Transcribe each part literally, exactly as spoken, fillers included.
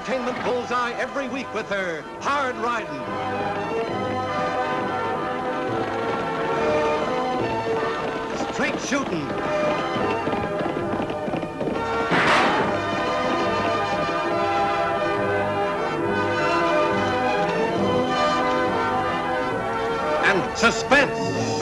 entertainment bullseye every week with her hard riding. Straight shooting. And suspense.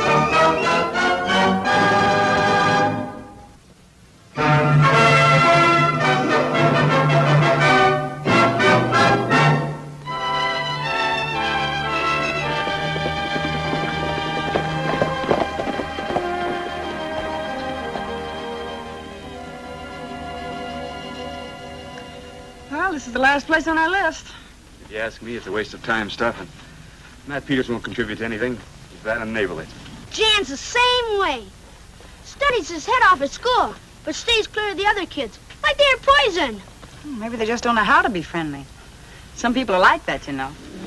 Well, this is the last place on our list. If you ask me, it's a waste of time stuffing. Matt Peters won't contribute to anything. He's that unneighborly. Jan's the same way. Studies his head off at school, but stays clear of the other kids, like they're poison. Maybe they just don't know how to be friendly. Some people are like that, you know.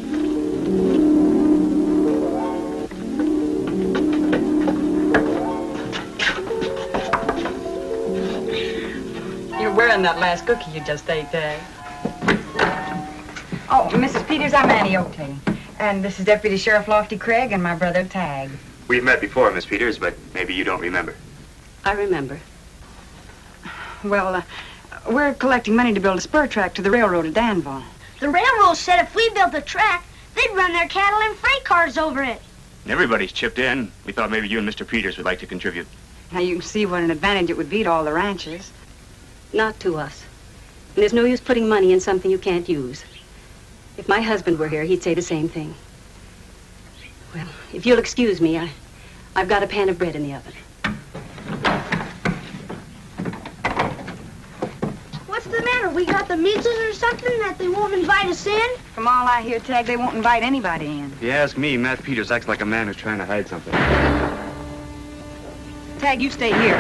You're wearing that last cookie you just ate, Tag. Oh, Missus Peters, I'm Annie Oakley. And this is Deputy Sheriff Lofty Craig and my brother, Tag. We've met before, Miss Peters, but maybe you don't remember. I remember. Well, uh, we're collecting money to build a spur track to the railroad at Danville. The railroad said if we built a track, they'd run their cattle and freight cars over it. Everybody's chipped in. We thought maybe you and Mister Peters would like to contribute. Now, you can see what an advantage it would be to all the ranchers. Not to us. And there's no use putting money in something you can't use. If my husband were here, he'd say the same thing. Well, if you'll excuse me, I, I've got a pan of bread in the oven. What's the matter? We got the measles or something that they won't invite us in? From all I hear, Tag, they won't invite anybody in. If you ask me, Matt Peters acts like a man who's trying to hide something. Tag, you stay here.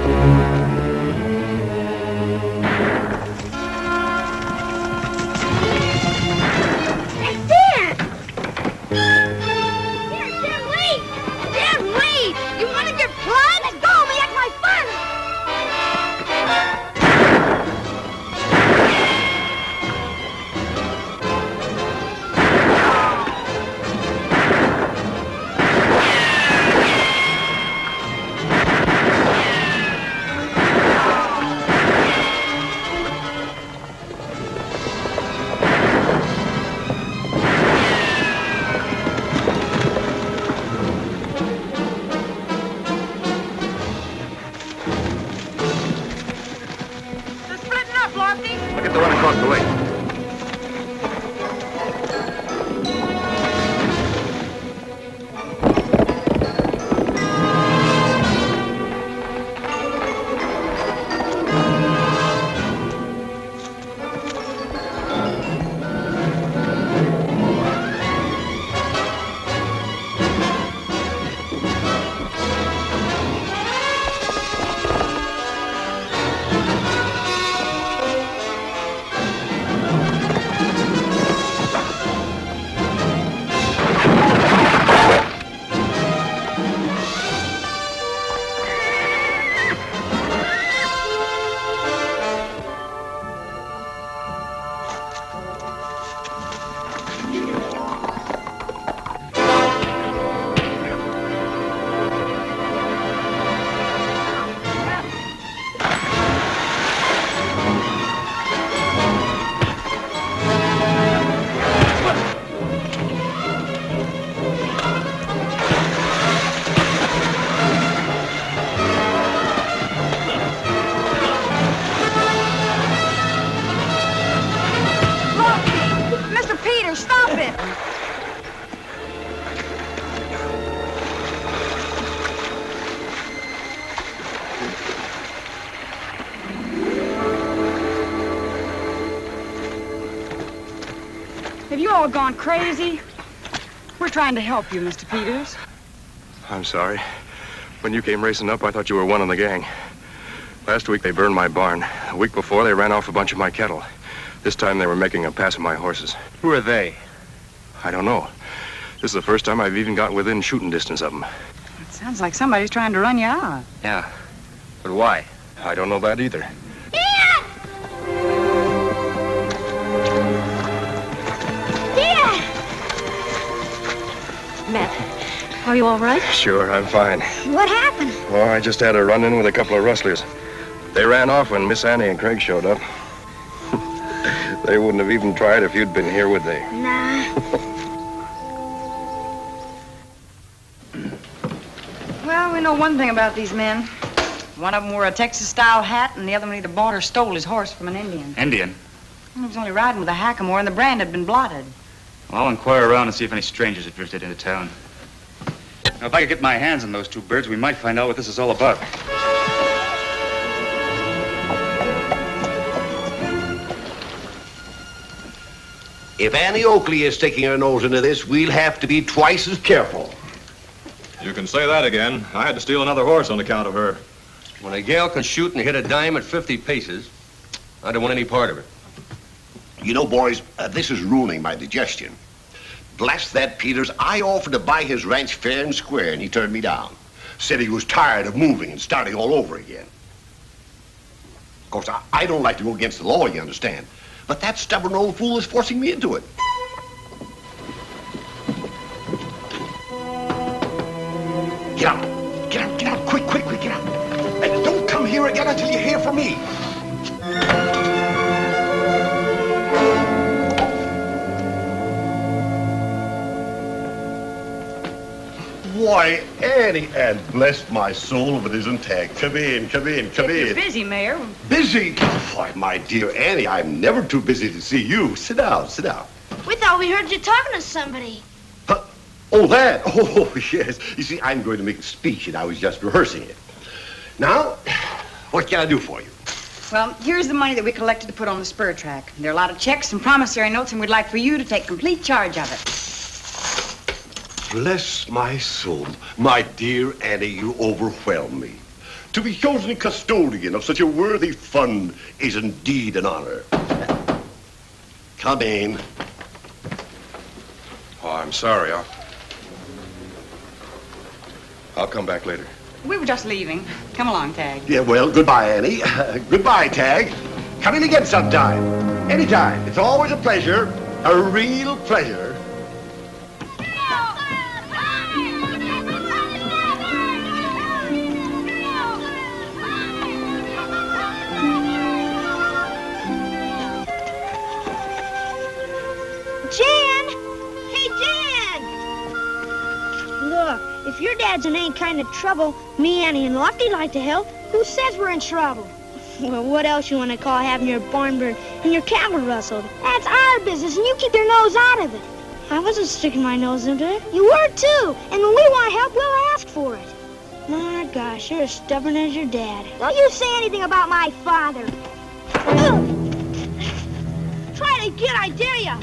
Look at the one across the way. Have you all gone crazy? We're trying to help you, Mister Peters. I'm sorry. When you came racing up, I thought you were one of the gang. Last week, they burned my barn. A week before, they ran off a bunch of my cattle. This time, they were making a pass of my horses. Who are they? I don't know. This is the first time I've even gotten within shooting distance of them. It sounds like somebody's trying to run you out. Yeah. But why? I don't know that either. Dad! Matt, are you all right? Sure, I'm fine. What happened? Oh, I just had a run-in with a couple of rustlers. They ran off when Miss Annie and Craig showed up. They wouldn't have even tried if you'd been here, would they? Nah. Well, we know one thing about these men. One of them wore a Texas-style hat, and the other one either bought or stole his horse from an Indian. Indian? He was only riding with a hackamore, and the brand had been blotted. Well, I'll inquire around and see if any strangers have drifted into town. Now, if I could get my hands on those two birds, we might find out what this is all about. If Annie Oakley is sticking her nose into this, we'll have to be twice as careful. You can say that again. I had to steal another horse on account of her. When a gal can shoot and hit a dime at fifty paces, I don't want any part of it. You know, boys, uh, this is ruining my digestion. Bless that Peters, I offered to buy his ranch fair and square, and he turned me down. Said he was tired of moving and starting all over again. Of course, I, I don't like to go against the law, you understand. But that stubborn old fool is forcing me into it. Get out. Get out, get out. Quick, quick, quick, get out. And don't come here again until you hear from me. Why, Annie, and bless my soul if it isn't Tag. Come in, come in, come If in. you're busy, Mayor. Busy? Why, my dear Annie, I'm never too busy to see you. Sit down, sit down. We thought we heard you talking to somebody. Huh? Oh, that? Oh, yes. You see, I'm going to make a speech, and I was just rehearsing it. Now, what can I do for you? Well, here's the money that we collected to put on the spur track. There are a lot of checks and promissory notes, and we'd like for you to take complete charge of it. Bless my soul. My dear Annie, you overwhelm me. To be chosen custodian of such a worthy fund is indeed an honor. Come in. Oh, I'm sorry. I'll... I'll come back later. We were just leaving. Come along, Tag. Yeah, well, goodbye, Annie. Uh, goodbye, Tag. Come in again sometime. Anytime. It's always a pleasure. A real pleasure. Jan! Hey, Jan! Look, if your dad's in any kind of trouble, me, Annie, and Lofty like to help. Who says we're in trouble? Well, what else you want to call having your barn burned and your cattle rustled? That's our business, and you keep your nose out of it. I wasn't sticking my nose into it. You were, too. And when we want help, we'll ask for it. My gosh, you're as stubborn as your dad. Don't you say anything about my father. Ugh. Try it again, I dare you.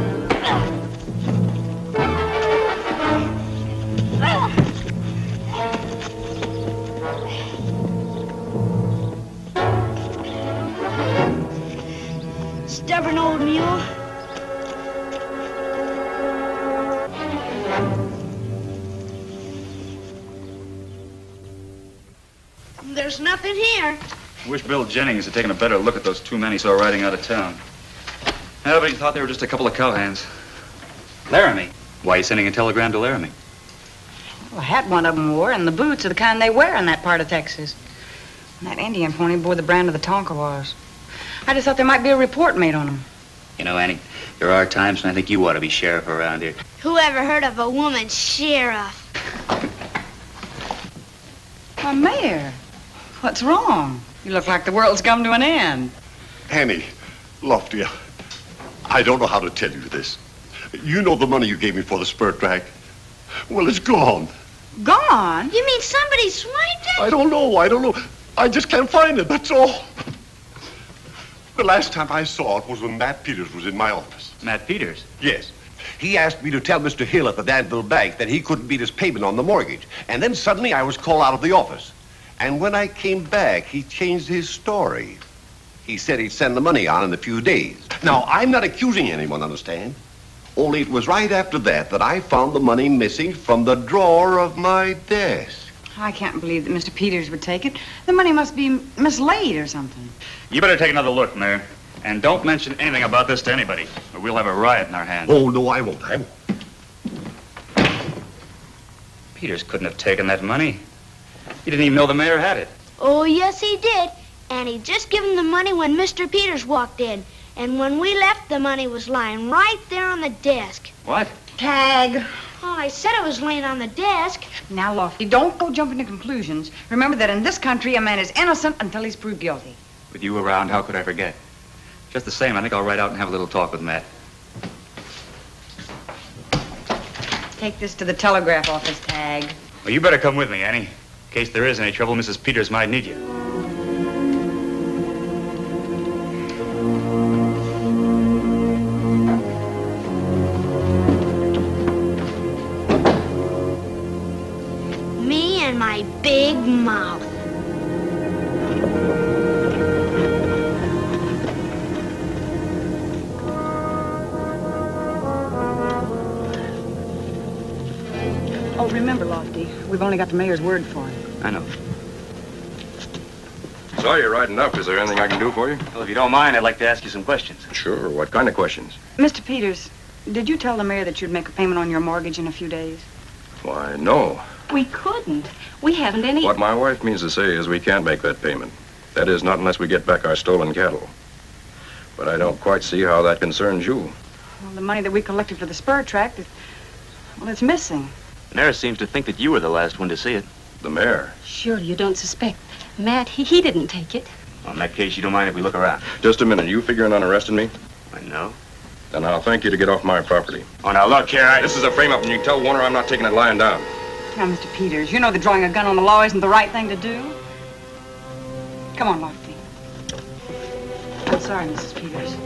Stubborn old mule. There's nothing here. I wish Bill Jennings had taken a better look at those two men he saw riding out of town. Everybody thought they were just a couple of cowhands. Laramie. Why are you sending a telegram to Laramie? Well, a hat one of them wore, and the boots are the kind they wear in that part of Texas. And that Indian pony bore the brand of the Tonkawas. I just thought there might be a report made on them. You know, Annie, there are times when I think you ought to be sheriff around here. Who ever heard of a woman sheriff? Why, Mayor, what's wrong? You look like the world's come to an end. Annie, Lofty, I don't know how to tell you this. You know the money you gave me for the spur track? Well, it's gone. Gone? You mean somebody swiped it? I don't know, I don't know. I just can't find it, that's all. The last time I saw it was when Matt Peters was in my office. Matt Peters? Yes. He asked me to tell Mister Hill at the Danville Bank that he couldn't beat his payment on the mortgage. And then suddenly I was called out of the office. And when I came back, he changed his story. He said he'd send the money on in a few days. Now, I'm not accusing anyone, understand? Only it was right after that that I found the money missing from the drawer of my desk. I can't believe that Mister Peters would take it. The money must be mislaid or something. You better take another look, Mayor. And don't mention anything about this to anybody, or we'll have a riot in our hands. Oh, no, I won't. I won't. Peters couldn't have taken that money. He didn't even know the mayor had it. Oh, yes, he did. And he'd just given the money when Mister Peters walked in. And when we left, the money was lying right there on the desk. What? Tag. Oh, I said it was laying on the desk. Now, Lofty, don't go jumping to conclusions. Remember that in this country, a man is innocent until he's proved guilty. With you around, how could I forget? Just the same, I think I'll ride out and have a little talk with Matt. Take this to the telegraph office, Tag. Well, you better come with me, Annie. In case there is any trouble, Missus Peters might need you. Me and my big mouth. Oh, remember, Lofty, we've only got the mayor's word for it. I know. So you're riding up. Is there anything I can do for you? Well, if you don't mind, I'd like to ask you some questions. Sure. What kind of questions? Mister Peters, did you tell the mayor that you'd make a payment on your mortgage in a few days? Why, no. We couldn't. We haven't any... What my wife means to say is we can't make that payment. That is, not unless we get back our stolen cattle. But I don't quite see how that concerns you. Well, the money that we collected for the spur tract, is, well, it's missing. The mayor seems to think that you were the last one to see it. The mayor. Surely you don't suspect. Matt, he, he didn't take it. Well, in that case, you don't mind if we look around? Just a minute. You figuring on arresting me? I know. Then I'll thank you to get off my property. Oh, now look here, I... This is a frame-up, and you can tell Warner I'm not taking it lying down. Now, Mister Peters, you know that drawing a gun on the law isn't the right thing to do. Come on, Lofty. I'm sorry, Missus Peters.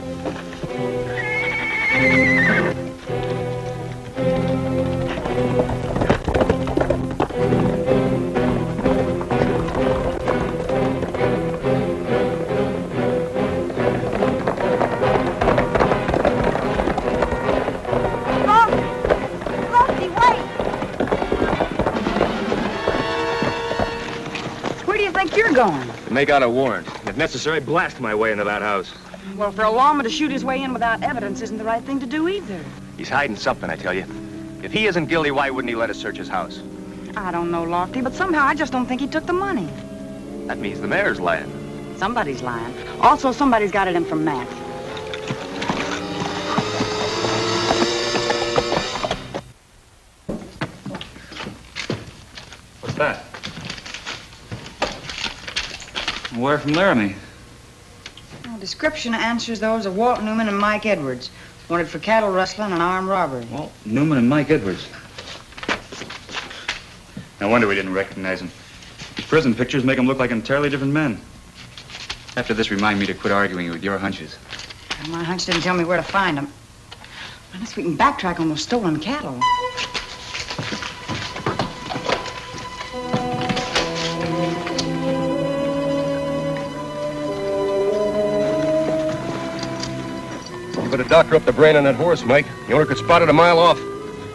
You're going. Make out a warrant. If necessary, blast my way into that house. Well, for a lawman to shoot his way in without evidence isn't the right thing to do either. He's hiding something, I tell you. If he isn't guilty, why wouldn't he let us search his house? I don't know, Lofty, but somehow I just don't think he took the money. That means the mayor's lying. Somebody's lying. Also, somebody's got it in from Matt. What's that? A wire from Laramie. Well, description answers those of Walt Newman and Mike Edwards. Wanted for cattle rustling and armed robbery. Walt Newman and Mike Edwards. No wonder we didn't recognize him. These prison pictures make them look like entirely different men. After this, remind me to quit arguing with your hunches. Well, my hunch didn't tell me where to find them. Unless we can backtrack on those stolen cattle. You better doctor up the brain on that horse, Mike. The owner could spot it a mile off.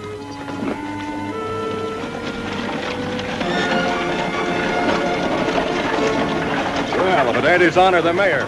Well, if it ain't his honor, the mayor.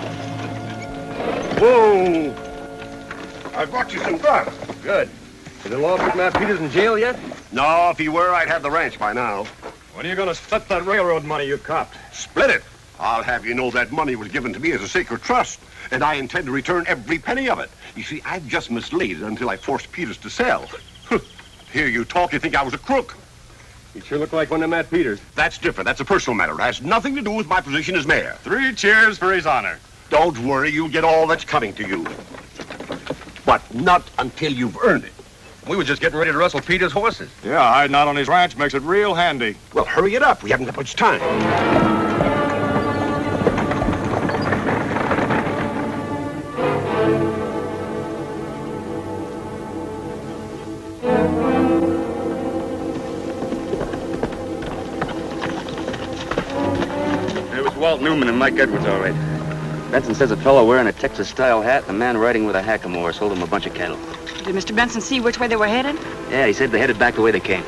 Whoa! I brought you some grub. Good. Is the law put Matt Peters in jail yet? No, if he were, I'd have the ranch by now. When are you going to split that railroad money you copped? Split it? I'll have you know that money was given to me as a sacred trust, and I intend to return every penny of it. You see, I've just mislaid it until I forced Peters to sell. Hear you talk, you think I was a crook. You sure look like one of Matt Peters. That's different. That's a personal matter. It has nothing to do with my position as mayor. Three cheers for his honor. Don't worry, you'll get all that's coming to you. But not until you've earned it. We were just getting ready to rustle Peters' horses. Yeah, hiding out on his ranch makes it real handy. Well, hurry it up. We haven't got much time. Walt Newman and Mike Edwards, all right. Benson says a fellow wearing a Texas-style hat and a man riding with a hackamore sold him a bunch of cattle. Did Mister Benson see which way they were headed? Yeah, he said they headed back the way they came.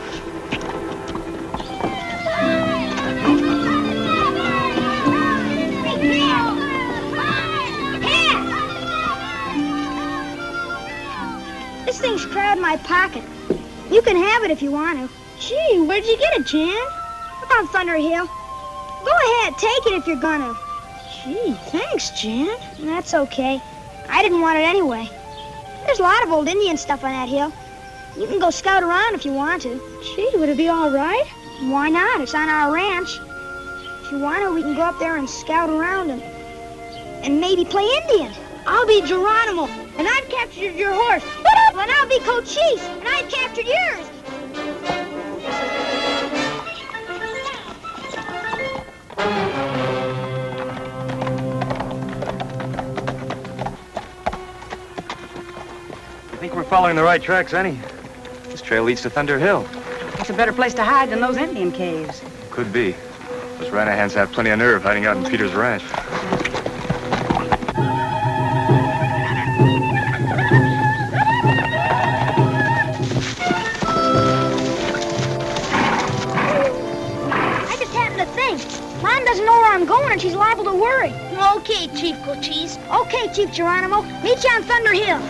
This thing's crowding my pocket. You can have it if you want to. Gee, where'd you get it, Jan? Up on Thunder Hill. Go ahead, take it if you're gonna. Gee, thanks, Jan. That's okay. I didn't want it anyway. There's a lot of old Indian stuff on that hill. You can go scout around if you want to. Gee, would it be all right? Why not? It's on our ranch. If you want to, we can go up there and scout around and, and maybe play Indian. I'll be Geronimo, and I've captured your horse. And I'll be Cochise, and I've captured yours. I think we're following the right tracks, Annie. This trail leads to Thunder Hill. It's a better place to hide than those Indian caves. Could be. Those Ranahans have plenty of nerve hiding out in Peter's ranch. I just happened to think. Mom doesn't know where I'm going, and she's liable to worry. Okay, Chief Cochise. Okay, Chief Geronimo. Meet you on Thunder Hill.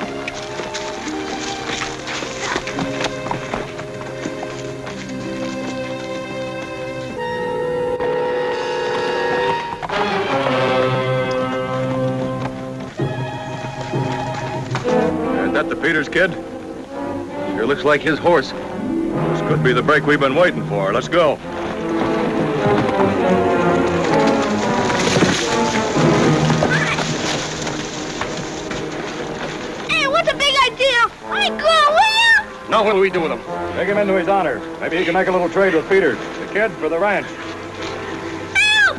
The Peters kid? Sure looks like his horse. This could be the break we've been waiting for. Let's go. Hey, what's a big idea? I go, will you? Now what do we do with him? Take him into his honor. Maybe he can make a little trade with Peters. The kid for the ranch. Help!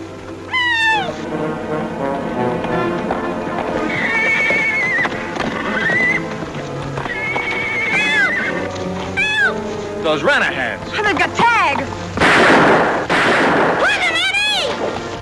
Those Ranahans. Oh, they've got Tag. Run him, Eddie!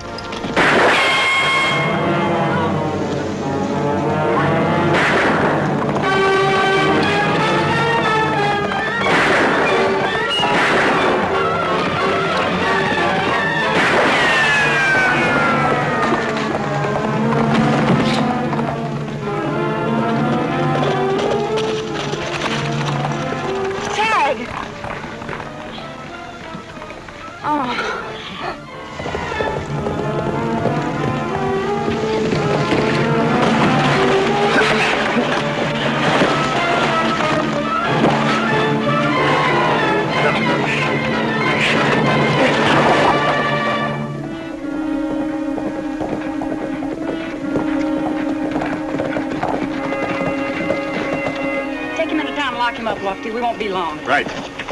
Lock him up, Lofty. We won't be long. Right.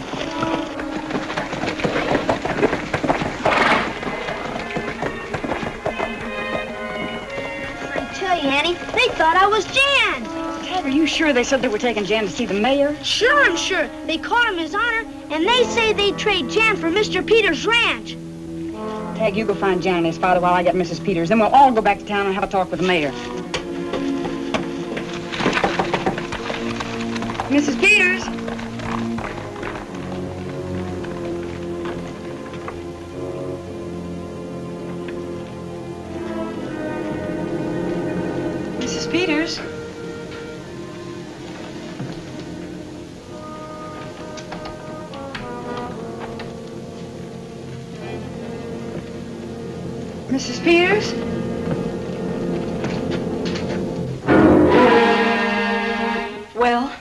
I tell you, Annie, they thought I was Jan. Ted, are you sure they said they were taking Jan to see the mayor? Sure, I'm sure. They called him his honor, and they say they'd trade Jan for Mister Peters' ranch. Tag, you go find Jan and his father while I get Missus Peters. Then we'll all go back to town and have a talk with the mayor. Missus Peters? Missus Peters? Missus Peters? Well,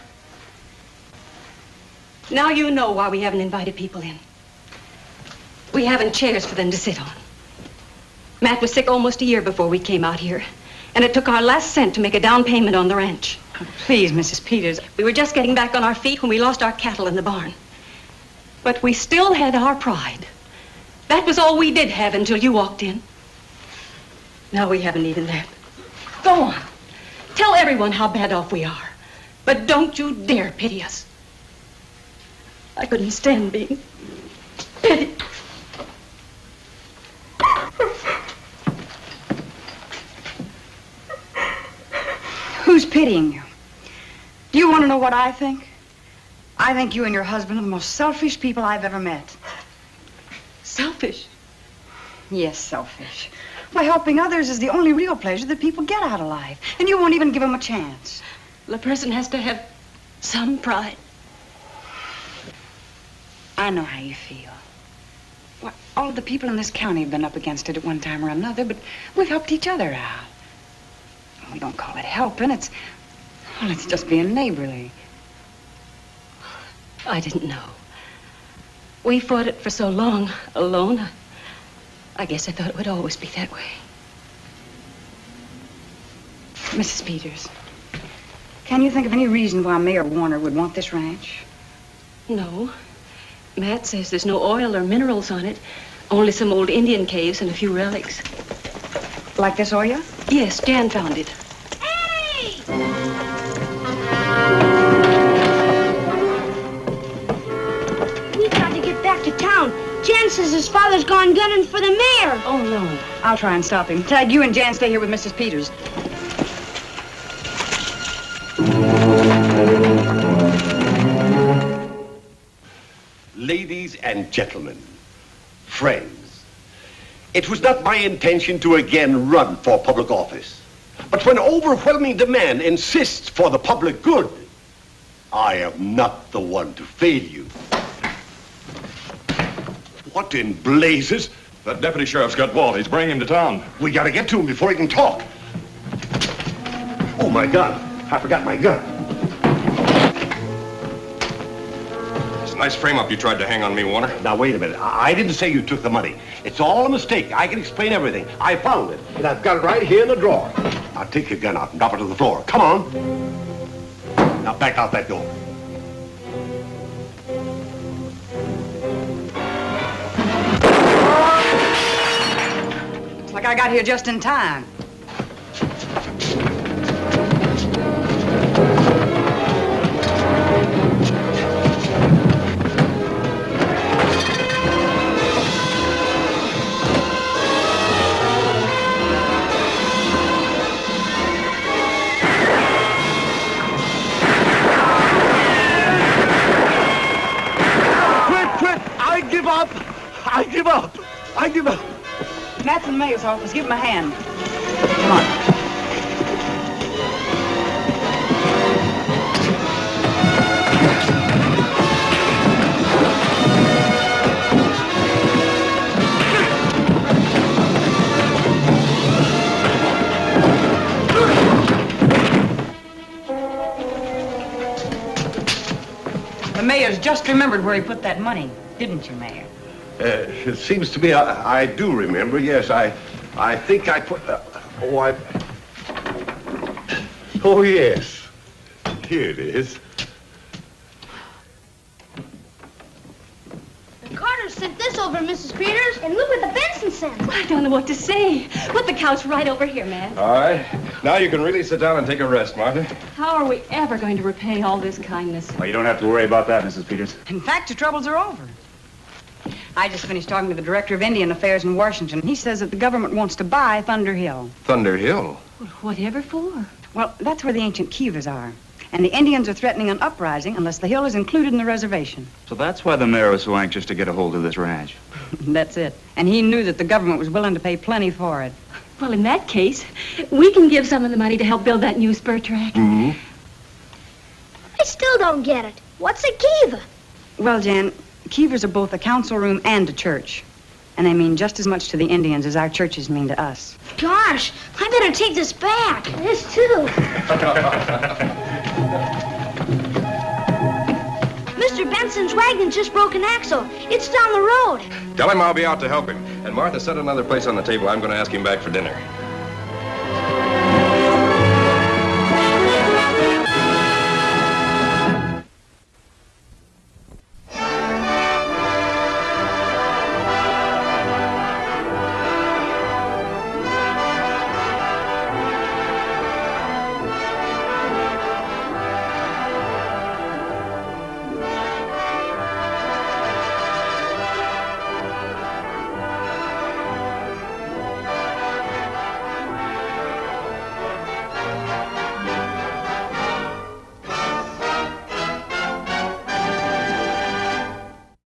now you know why we haven't invited people in. We haven't chairs for them to sit on. Matt was sick almost a year before we came out here, and it took our last cent to make a down payment on the ranch. Oh, please, Missus Peters. We were just getting back on our feet when we lost our cattle in the barn. But we still had our pride. That was all we did have until you walked in. Now we haven't even that. Go on. Tell everyone how bad off we are. But don't you dare pity us. I couldn't stand being pitied. Who's pitying you? Do you want to know what I think? I think you and your husband are the most selfish people I've ever met. Selfish? Yes, selfish. Why, helping others is the only real pleasure that people get out of life. And you won't even give them a chance. The person has to have some pride. I know how you feel. Well, all of the people in this county have been up against it at one time or another, but we've helped each other out. We don't call it helping. It's, well, it's just being neighborly. I didn't know. We fought it for so long, alone. I, I guess I thought it would always be that way. Missus Peters, can you think of any reason why Mayor Warner would want this ranch? No. Matt says there's no oil or minerals on it, only some old Indian caves and a few relics. Like this oil? Yes, Jan found it. Hey! We got to get back to town. Jan says his father's gone gunning for the mayor. Oh, no. I'll try and stop him. Ted, you and Jan stay here with Missus Peters. Ladies and gentlemen, friends, it was not my intention to again run for public office. But when overwhelming demand insists for the public good, I am not the one to fail you. What in blazes? That deputy sheriff's got Walt. He's bringing him to town. We gotta get to him before he can talk. Oh, my gun. I forgot my gun. It's a nice frame-up you tried to hang on me, Warner. Now, wait a minute. I I didn't say you took the money. It's all a mistake. I can explain everything. I found it, and I've got it right here in the drawer. Now, take your gun out and drop it to the floor. Come on. Now, back out that door. Looks like I got here just in time. I give up. I give up. Matt's in the mayor's office. Give him a hand. Come on. The mayor's just remembered where he put that money, didn't you, Mayor? Uh, it seems to me I, I do remember. Yes, I, I think I put. Uh, oh, I. Oh yes, here it is. The Carter sent this over, Missus Peters, and look what the Benson sent. I don't know what to say. Put the couch right over here, Matt. All right. Now you can really sit down and take a rest, Martha. How are we ever going to repay all this kindness? Well, you don't have to worry about that, Missus Peters. In fact, your troubles are over. I just finished talking to the director of Indian Affairs in Washington. He says that the government wants to buy Thunder Hill. Thunder Hill? Well, whatever for? Well, that's where the ancient Kivas are. And the Indians are threatening an uprising unless the hill is included in the reservation. So that's why the mayor was so anxious to get a hold of this ranch. That's it. And he knew that the government was willing to pay plenty for it. Well, in that case, we can give some of the money to help build that new spur track. Mm-hmm. I still don't get it. What's a Kiva? Well, Jan, Kivas are both a council room and a church. And they mean just as much to the Indians as our churches mean to us. Gosh, I better take this back. This, too. Mister Benson's wagon just broke an axle. It's down the road. Tell him I'll be out to help him. And Martha, set another place on the table. I'm going to ask him back for dinner.